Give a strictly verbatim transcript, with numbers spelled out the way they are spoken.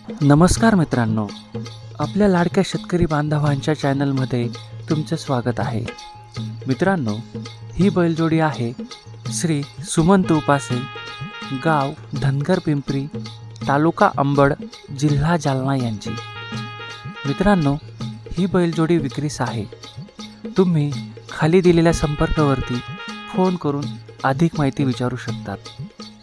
नमस्कार मित्रांनो, आपल्या लाडक्या शेतकरी बांधवांच्या चॅनलमध्ये तुमचं स्वागत आहे. मित्रांनो, ही बैलजोडी आहे श्री सुमंत उपासे, गाव धनगर पिंपरी, तालुका अंबड, जिल्हा जालना यांची. मित्रांनो, ही बैलजोडी विक्रीस आहे. तुम्ही खाली दिलेल्या संपर्कावरती फोन करून अधिक माहिती विचारू शकतात.